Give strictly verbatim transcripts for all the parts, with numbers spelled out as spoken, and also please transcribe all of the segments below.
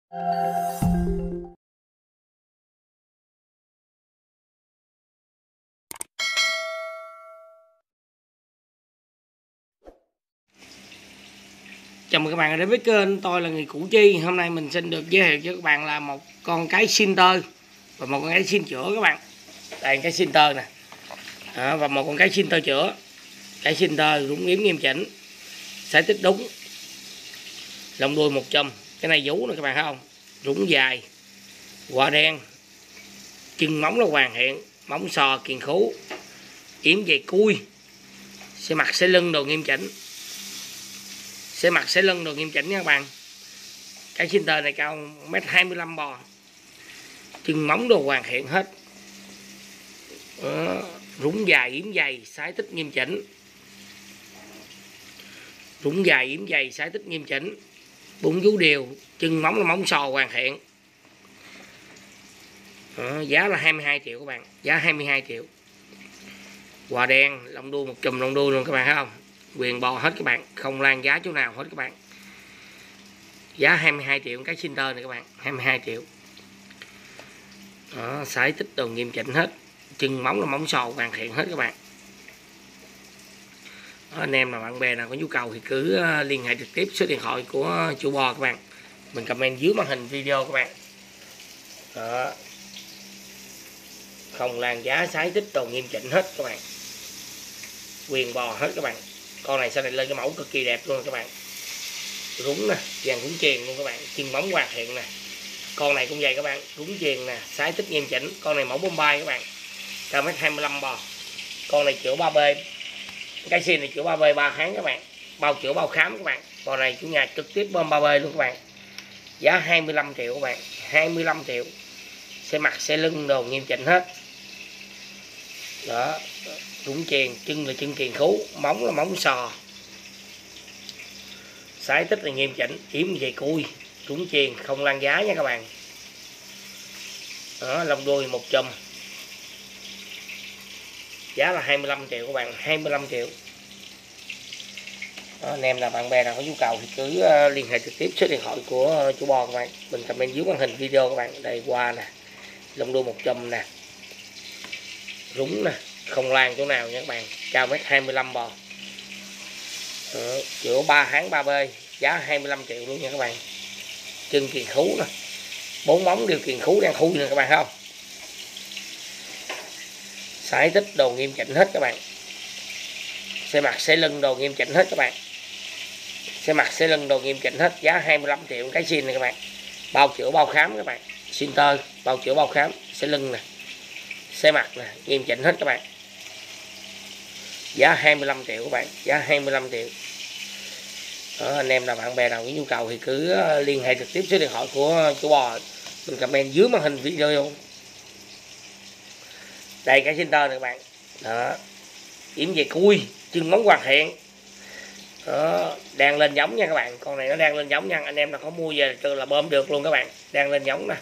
Chào mừng các bạn đến với kênh tôi là người Củ Chi. Hôm nay mình xin được giới thiệu cho các bạn là một con cái Center và một con cái xin chữa các bạn. Đây cái Center nè. Đó, và một con cái Center chữa. Cái Center rúng yếm nghiêm chỉnh, sải tích đúng, lông đuôi một chùm. Cái này vú nè các bạn thấy không? Rúng dài, quả đen, chân móng là hoàn thiện, móng sò kiền khú, yếm dày cui, xe mặt xe lưng đồ nghiêm chỉnh. Xe mặt xe lưng đồ nghiêm chỉnh nha các bạn. Cái Center này cao một mét hai mươi lăm bò, chân móng đồ hoàn thiện hết. Đó, rúng dài yếm dày, sải tích nghiêm chỉnh. Rúng dài yếm dày, sải tích nghiêm chỉnh, bụng vú đều, chân móng là móng sò hoàn thiện. Đó, giá là hai mươi hai triệu các bạn, giá hai mươi hai triệu. Quả đen, lông đuôi một chùm lông đuôi luôn các bạn thấy không? Quyền bò hết các bạn, không lan giá chỗ nào hết các bạn. Giá hai mươi hai triệu cái Center này các bạn, hai mươi hai triệu. Đó, sải tích đồ nghiêm chỉnh hết, chân móng là móng sò hoàn thiện hết các bạn. Đó, anh em là bạn bè nào có nhu cầu thì cứ liên hệ trực tiếp số điện thoại của chủ bò các bạn, mình comment dưới màn hình video các bạn. Đó, không lan giá, sải tích đồ nghiêm chỉnh hết các bạn, quyền bò hết các bạn. Con này sau này lên cái mẫu cực kỳ đẹp luôn các bạn. Rúng nè, vàng rúng chuyền luôn các bạn, chân móng hoàn thiện nè. Con này cũng vậy các bạn, rúng chuyền nè, sải tích nghiêm chỉnh. Con này mẫu Bombay các bạn, cao mét hai mươi lăm bò. Con này chữa ba B, cái xin này chữa ba B ba tháng các bạn, bao chữa bao khám các bạn. Con này chủ nhà trực tiếp bơm ba B luôn các bạn. Giá hai mươi lăm triệu các bạn, hai mươi lăm triệu. Xe mặt xe lưng đồ nghiêm chỉnh hết. Đó, rúng chuyền, chân là chân kiền khú, móng là móng sò, sải tích là nghiêm chỉnh, yếm dày cui, rúng chuyền, không lan giá nha các bạn. Đó, lông đuôi một chùm. Giá là hai mươi lăm triệu các bạn, hai mươi lăm triệu. Đó, anh em là bạn bè nào có nhu cầu thì cứ uh, liên hệ trực tiếp số điện thoại của uh, chủ bò các bạn, mình comment dưới màn hình video các bạn. Đây qua nè, lông đuôi một chùm nè, rúng nè, không lan chỗ nào nha các bạn, cao mét hai mươi lăm bò. Đó, chữa ba tháng ba B, giá hai mươi lăm triệu luôn nha các bạn. Chân kiền khú nè, bốn móng đều kiền khú đang khui nè các bạn thấy không? Sải tích đồ nghiêm chỉnh hết các bạn. Xe mặt xe lưng đồ nghiêm chỉnh hết các bạn. Xe mặt xe lưng đồ nghiêm chỉnh hết, giá hai mươi lăm triệu cái xin này các bạn. Bao chữa bao khám các bạn. Center bao chữa bao khám, xe lưng nè, xe mặt nè, nghiêm chỉnh hết các bạn. Giá hai mươi lăm triệu các bạn, giá hai mươi lăm triệu. Đó, anh em là bạn bè nào có nhu cầu thì cứ liên hệ trực tiếp số điện thoại của chủ bò, mình comment dưới màn hình video. Đây cái Center này các bạn. Đó, yếm về cui, chân móng hoàn thiện. Đó, đang lên giống nha các bạn, con này nó đang lên giống nha, anh em nào có mua về từ là bơm được luôn các bạn, đang lên giống nè.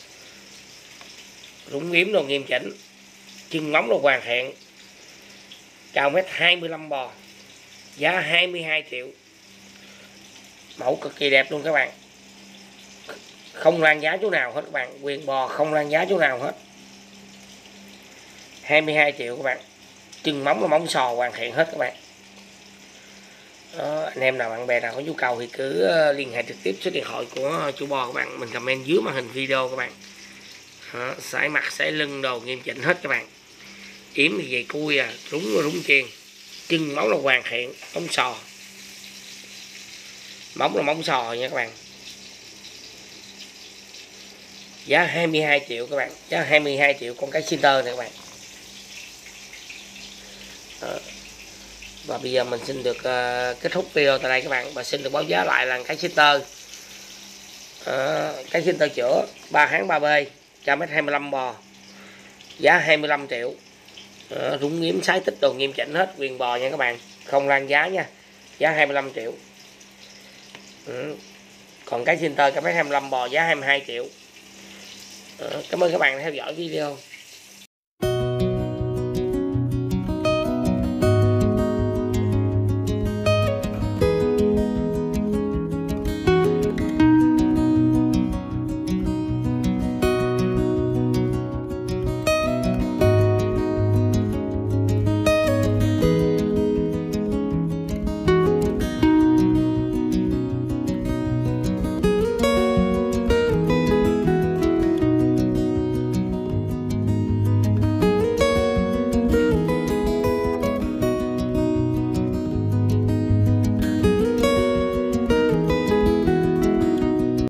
Rúng yếm đồ nghiêm chỉnh, chân móng đồ hoàn thiện, cao mét hai mươi lăm bò, giá hai mươi hai triệu. Mẫu cực kỳ đẹp luôn các bạn, không lan giá chỗ nào hết các bạn, quyền bò không lan giá chỗ nào hết. Hai mươi hai triệu các bạn, chân móng là móng sò hoàn thiện hết các bạn. Đó, anh em nào bạn bè nào có nhu cầu thì cứ liên hệ trực tiếp số điện thoại của chủ bò các bạn, mình comment dưới màn hình video các bạn. Đó, sải mặt sải lưng đồ nghiêm chỉnh hết các bạn, yếm thì dày cui à, rúng rúng chuyền, chân móng là hoàn thiện, móng sò, móng là móng sò nha các bạn. Giá hai mươi hai triệu các bạn, giá hai mươi hai triệu con cái Center này các bạn. Đó. Và bây giờ mình xin được uh, kết thúc video tại đây các bạn, và xin được báo giá lại là cái Center. Uh, cái Center chữa ba tháng ba B, cao mét hai mươi lăm bò, giá hai mươi lăm triệu. Uh, rúng yếm sải tích đồ nghiêm chỉnh hết, quyền bò nha các bạn, không lan giá nha, giá hai mươi lăm triệu. Uh, còn cái Center cao mét hai mươi lăm bò giá hai mươi hai triệu. Uh, cảm ơn các bạn đã theo dõi video.